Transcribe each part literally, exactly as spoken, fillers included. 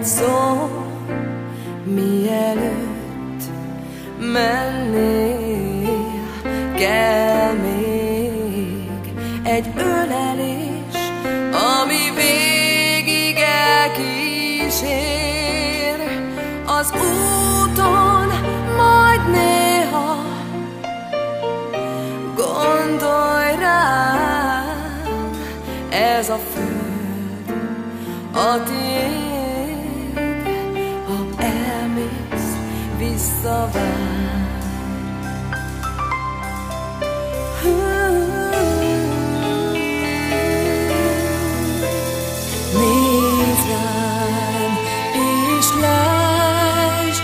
egy szó, mielőtt mennél, kell még egy ölelés, ami végig elkísér az úton, majd néha gondolj rám, ez a föld a tiéd, ha elmész, visszavár. Nézd rám és lásd,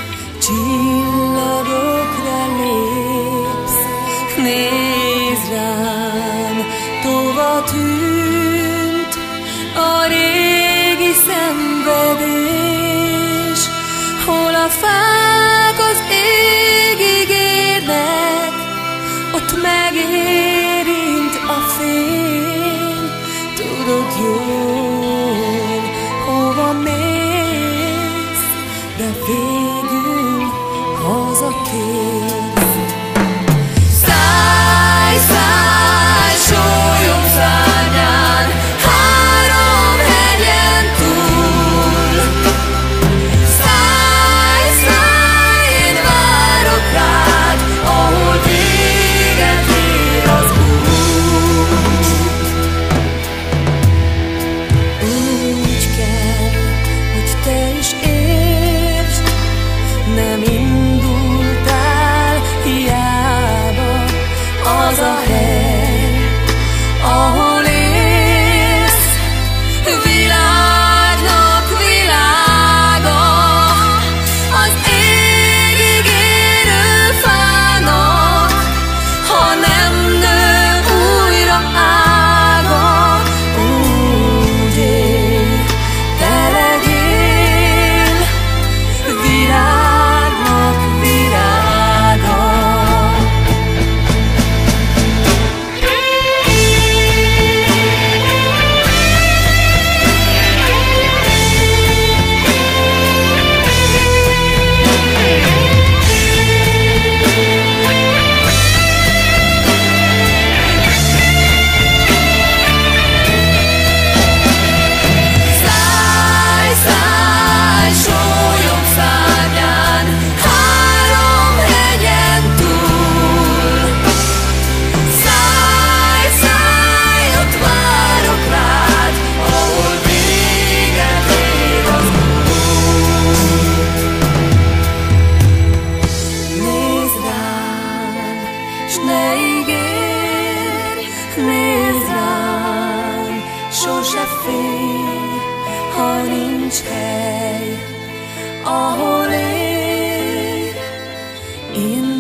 csillagokra lépsz. Nézd rám, tova tűnt a régi szenvedés, hol a fák az égig érnek, ott megérint a fény. Tudod jól, hova mész, de végül hazakérsz. Szállj, szállj, sólyom szárnyán, három hegyen túl. Szállj, szállj, én várok rád, ahol véget ér az út. Úgy kell, hogy te is értsd, nem indultál hiába. Az a hely, ahol élsz, világnak világa, az égig érő fának, ha nem nő újra ága. Úgy élj, te legyél virágnak virága. Szállj, szállj, sólyom szárnyán, három hegyen túl. Szállj, szállj, ott várok rád, ahol véget ér az út. Nézd rám, s ne ígérj, nézd rám, sose félj, ha nincs hely, ahol élj. Én